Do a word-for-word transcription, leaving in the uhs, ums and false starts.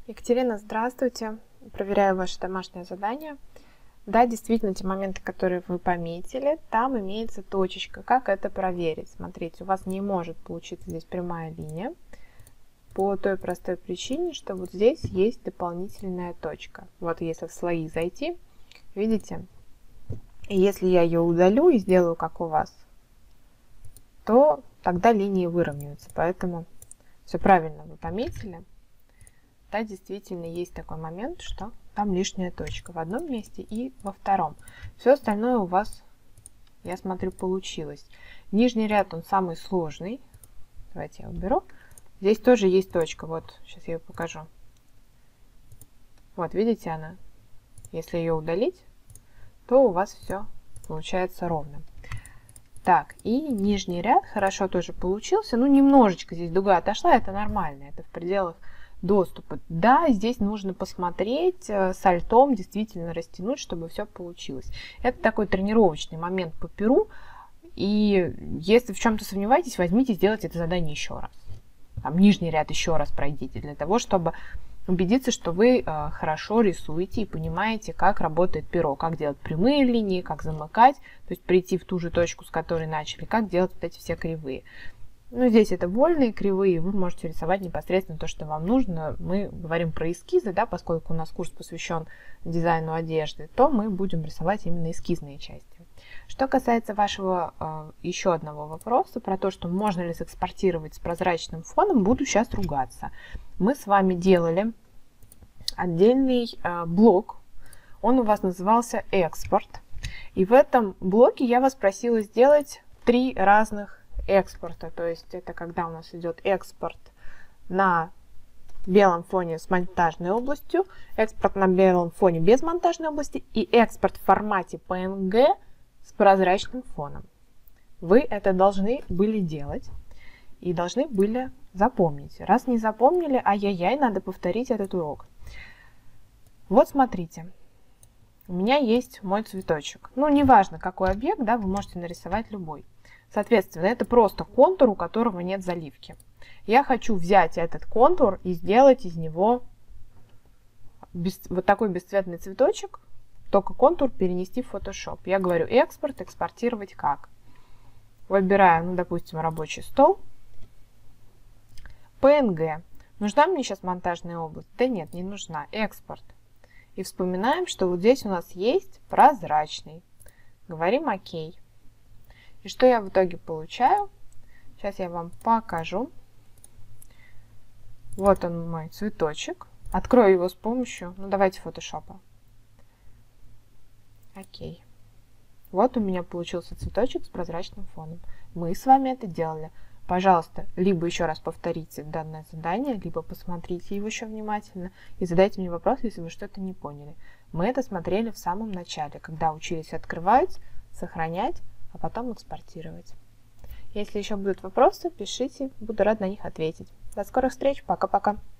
Екатерина, здравствуйте. Проверяю ваше домашнее задание. Да, действительно, те моменты, которые вы пометили, там имеется точечка. Как это проверить? Смотрите, у вас не может получиться здесь прямая линия по той простой причине, что вот здесь есть дополнительная точка. Вот если в слои зайти, видите, и если я ее удалю и сделаю как у вас, то тогда линии выровняются. Поэтому все правильно вы пометили. Да, действительно есть такой момент, что там лишняя точка в одном месте и во втором. Все остальное у вас, я смотрю, получилось. Нижний ряд, он самый сложный. Давайте я уберу. Здесь тоже есть точка. Вот, сейчас я ее покажу. Вот, видите, она. Если ее удалить, то у вас все получается ровно. Так, и нижний ряд хорошо тоже получился. Ну, немножечко здесь дуга отошла, это нормально. Это в пределах доступа. Да, здесь нужно посмотреть, с альтом действительно растянуть, чтобы все получилось. Это такой тренировочный момент по перу. И если в чем-то сомневаетесь, возьмите, сделайте это задание еще раз. Там нижний ряд еще раз пройдите, для того, чтобы убедиться, что вы э, хорошо рисуете и понимаете, как работает перо, как делать прямые линии, как замыкать, то есть прийти в ту же точку, с которой начали, как делать вот эти все кривые. Ну, здесь это вольные кривые, вы можете рисовать непосредственно то, что вам нужно. Мы говорим про эскизы, да, поскольку у нас курс посвящен дизайну одежды, то мы будем рисовать именно эскизные части. Что касается вашего э, еще одного вопроса, про то, что можно ли сэкспортировать с прозрачным фоном, буду сейчас ругаться. Мы с вами делали отдельный э, блок, он у вас назывался «Экспорт». И в этом блоке я вас просила сделать три разных экспорта, то есть это когда у нас идет экспорт на белом фоне с монтажной областью, экспорт на белом фоне без монтажной области и экспорт в формате пэ эн гэ с прозрачным фоном. Вы это должны были делать и должны были запомнить. Раз не запомнили, ай-яй-яй, надо повторить этот урок. Вот смотрите, у меня есть мой цветочек. Ну, неважно, какой объект, да, вы можете нарисовать любой. Соответственно, это просто контур, у которого нет заливки. Я хочу взять этот контур и сделать из него без, вот такой бесцветный цветочек, только контур перенести в Photoshop. Я говорю экспорт, экспортировать как. Выбираю, ну, допустим, рабочий стол. пэ эн гэ. Нужна мне сейчас монтажная область? Да нет, не нужна. Экспорт. И вспоминаем, что вот здесь у нас есть прозрачный. Говорим ОК. И что я в итоге получаю? Сейчас я вам покажу. Вот он мой цветочек. Открою его с помощью, ну давайте, фотошопа. Окей. Вот у меня получился цветочек с прозрачным фоном. Мы с вами это делали. Пожалуйста, либо еще раз повторите данное задание, либо посмотрите его еще внимательно и задайте мне вопрос, если вы что-то не поняли. Мы это смотрели в самом начале, когда учились открывать, сохранять, а потом экспортировать. Если еще будут вопросы, пишите, буду рада на них ответить. До скорых встреч, пока-пока.